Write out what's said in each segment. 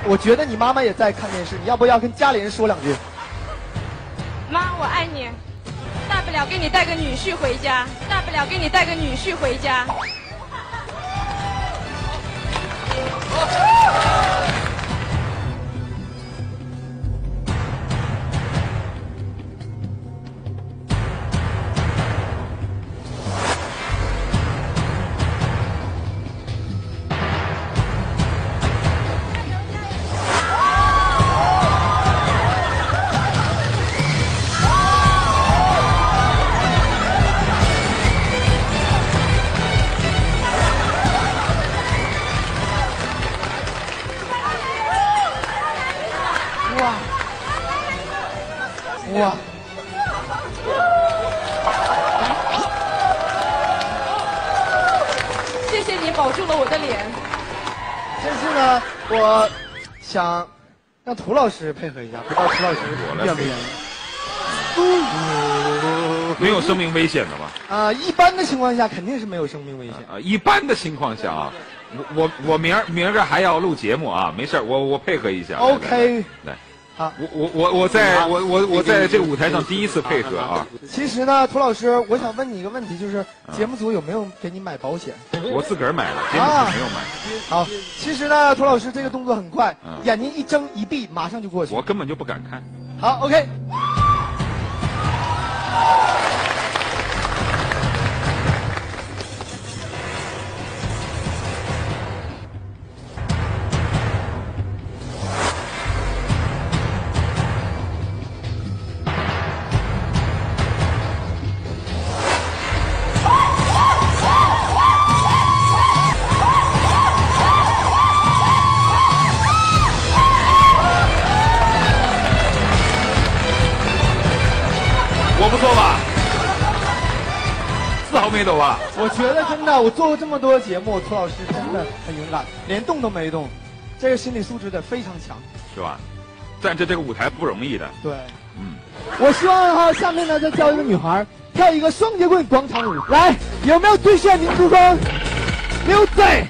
我觉得你妈妈也在看电视，你要不要跟家里人说两句？ 妈，我爱你，大不了给你带个女婿回家，大不了给你带个女婿回家。 哇！ 谢谢你保住了我的脸。 但是呢，我想让涂老师配合一下，不知道涂老师愿不愿意？ 没有生命危险的吧？ 一般的情况下肯定是没有生命危险。 一般的情况下啊，我明儿还要录节目啊，没事我配合一下。 OK。 来。 好， 我在这个舞台上第一次配合啊。 其实呢，涂老师，我想问你一个问题，就是节目组有没有给你买保险？ 我自个儿买了，节目组没有买。 好，其实呢，涂老师这个动作很快，眼睛一睁一闭，马上就过去。 我根本就不敢看。 好 ，OK。 我不错吧？丝毫没抖吧？ 我觉得真的，我做过这么多节目，涂老师真的很勇敢，连动都没动，这个心理素质得非常强， 是吧？站在这个舞台不容易的。 对，我希望哈，下面呢再教一个女孩跳一个双节棍广场舞，来，有没有最炫民族风？溜仔。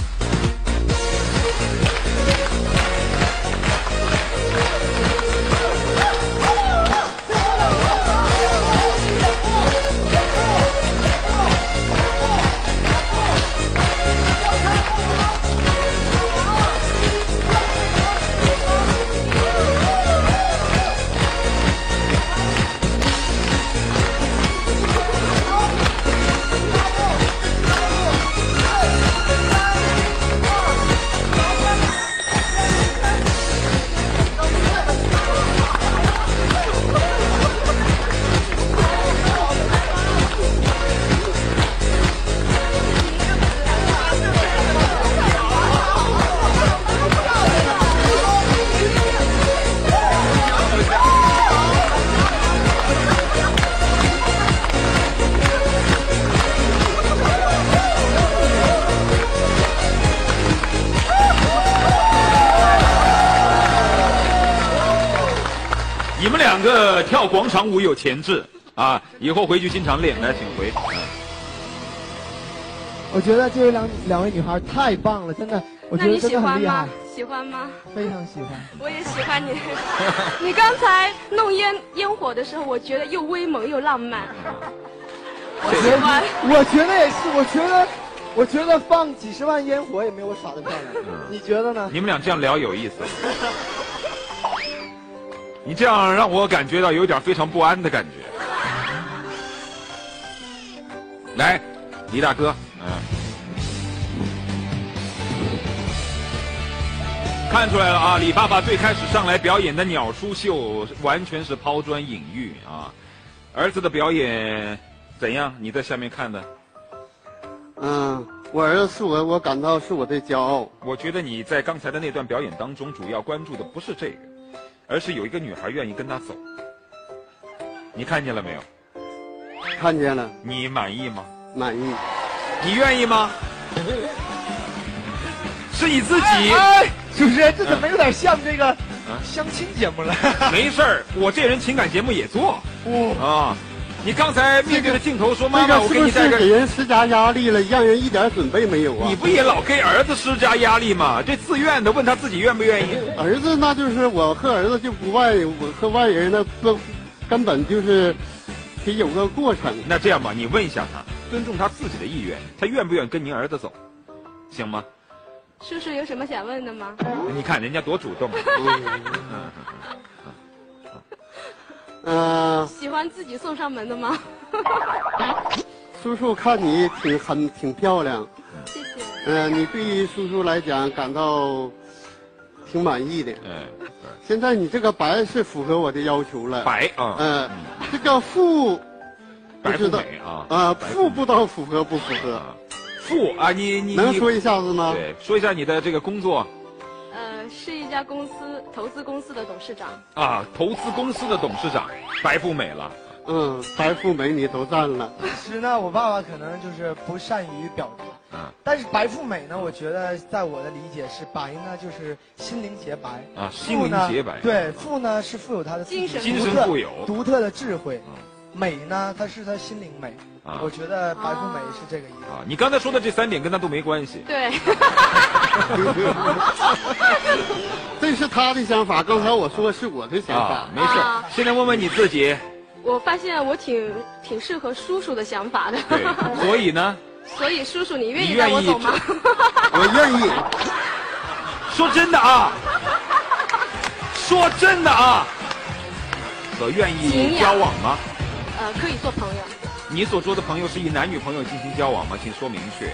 你们两个跳广场舞有潜质啊，以后回去经常练，来请回。 我觉得这两位女孩太棒了，真的，我觉得真的很厉害。 喜欢吗？ 非常喜欢。 我也喜欢你。你刚才弄烟火的时候，我觉得又威猛又浪漫。我喜欢。 我觉得也是，我觉得放几十万烟火也没有我耍的漂亮。你觉得呢？ 你们俩这样聊有意思。你这样让我感觉到有点非常不安的感觉。来，李大哥，看出来了啊！李爸爸最开始上来表演的鸟叔秀完全是抛砖引玉啊。儿子的表演怎样？你在下面看的？ 我儿子是我感到是我的骄傲。 我觉得你在刚才的那段表演当中，主要关注的不是这个。而是有一个女孩愿意跟他走，你看见了没有？ 看见了。 你满意吗？ 满意。 你愿意吗？是你自己。 主持人，这怎么有点像这个相亲节目了？ 没事儿，我这人情感节目也做。 你刚才面对着镜头说：“妈妈，我这个是不给你带个。” 是给人施加压力了，让人一点准备没有啊？ 你不也老给儿子施加压力吗？这自愿的，问他自己愿不愿意。 儿子那就是我和儿子就不外，我和外人那不根本就是得有个过程。 那这样吧，你问一下他，尊重他自己的意愿，他愿不愿意跟您儿子走，行吗？ 叔叔有什么想问的吗？ 你看人家多主动。 喜欢自己送上门的吗？ 叔叔看你挺漂亮， 谢谢。 你对叔叔来讲感到挺满意的。现在你这个白是符合我的要求了。 白啊。 这个富， 白富美啊。 富不知道符合不符合？ 富啊，你能说一下子吗？ 对，说一下你的这个工作。 是一家公司投资公司的董事长。 啊，投资公司的董事长，白富美了。 白富美你都占了。 其实呢，我爸爸可能就是不善于表达。但是白富美呢，我觉得在我的理解是白呢，就是心灵洁白啊，心灵洁白。 对，富呢是富有他的精神富有独特的智慧。美呢，它是他心灵美。我觉得白富美是这个意思。 你刚才说的这3点跟他都没关系。 对。 这是他的想法，刚才我说是我的想法。 没事。现在问问你自己。 我发现我挺适合叔叔的想法的。 对，所以呢？ 所以叔叔，你愿意带我走吗？ 我愿意。 说真的啊。说真的啊。我愿意交往吗？ 可以做朋友。 你所说的朋友是以男女朋友进行交往吗？请说明确。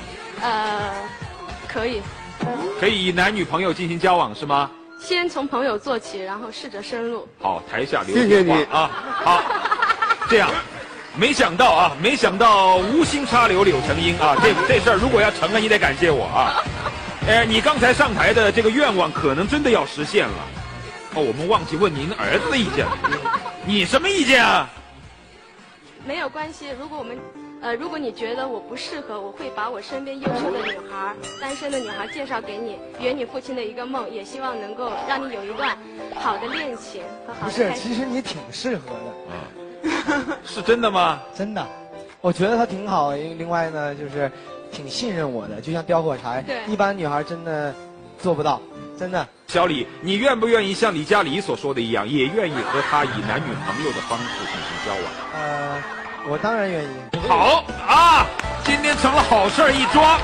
可以。 可以以男女朋友进行交往是吗？ 先从朋友做起，然后试着深入。 好，台下留谢谢你啊。好，这样，没想到无心插柳柳成荫啊！这事儿如果要成了，你得感谢我啊。你刚才上台的这个愿望可能真的要实现了。我们忘记问您儿子的意见了。你什么意见啊？ 没有关系，如果你觉得我不适合，我会把我身边优秀的女孩、单身的女孩介绍给你，圆你父亲的一个梦，也希望能够让你有一段好的恋情和好的开始。 不是，其实你挺适合的。 是真的吗？ 真的，我觉得他挺好。另外呢，就是挺信任我的，就像叼火柴，一般女孩真的做不到，真的。 小李，你愿不愿意像李佳黎所说的一样，也愿意和他以男女朋友的方式进行交往？ 我当然愿意。 好啊，今天成了好事一桩。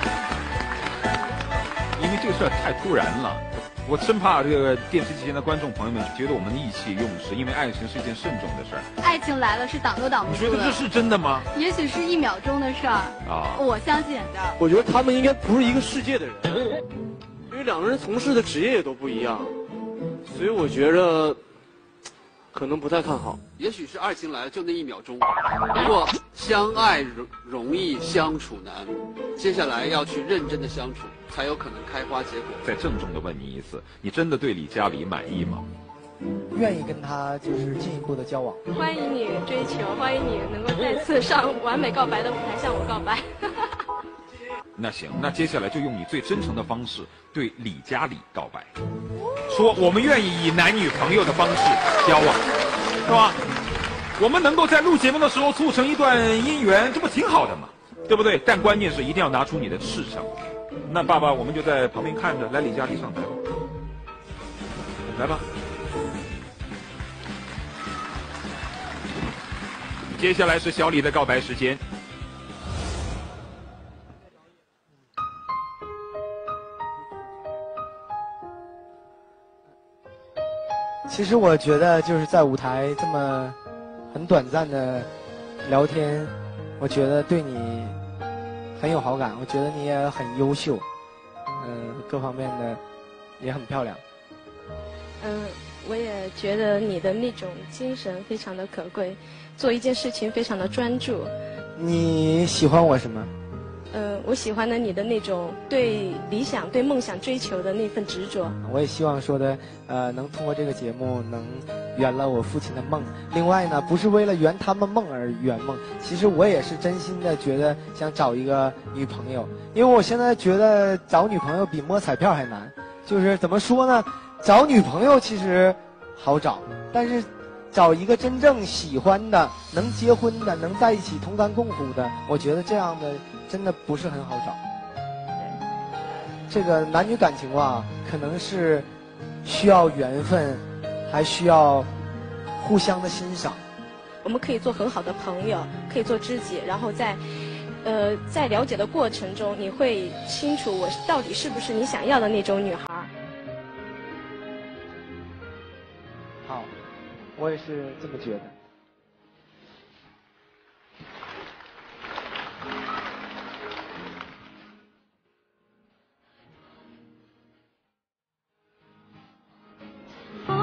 因为这个事儿太突然了，我生怕这个电视机前的观众朋友们觉得我们意气用事，因为爱情是一件慎重的事儿。 爱情来了是挡都挡不住的。 你觉得这是真的吗？ 也许是1秒钟的事儿啊，我相信的。 我觉得他们应该不是一个世界的人，因为2个人从事的职业也都不一样，所以我觉着可能不太看好。 也许是爱情来了就那1秒钟，不过相爱容易相处难，接下来要去认真的相处，才有可能开花结果。 再郑重的问你一次，你真的对李佳黎满意吗？ 愿意跟他就是进一步的交往。 欢迎你追求，欢迎你能够再次上完美告白的舞台向我告白。 那行，那接下来就用你最真诚的方式对李佳黎告白，说我们愿意以男女朋友的方式交往，是吧？我们能够在录节目的时候促成一段姻缘，这不挺好的吗？对不对？但关键是一定要拿出你的赤诚。那爸爸，我们就在旁边看着，来，李佳黎上台吧，来吧。接下来是小李的告白时间。 其实我觉得就是在舞台这么很短暂的聊天，我觉得对你很有好感，我觉得你也很优秀，各方面的也很漂亮。 我也觉得你的那种精神非常的可贵，做一件事情非常的专注。 你喜欢我什么？ 我喜欢的你的那种对理想、对梦想追求的那份执着。 我也希望说的，能通过这个节目能圆了我父亲的梦。另外呢，不是为了圆他们梦而圆梦，其实我也是真心的觉得想找一个女朋友，因为我现在觉得找女朋友比摸彩票还难。就是怎么说呢，找女朋友其实好找，但是找一个真正喜欢的、能结婚的、能在一起同甘共苦的，我觉得这样的真的不是很好找。这个男女感情啊，可能是需要缘分，还需要互相的欣赏。 我们可以做很好的朋友，可以做知己，然后在了解的过程中，你会清楚我到底是不是你想要的那种女孩。 好，我也是这么觉得。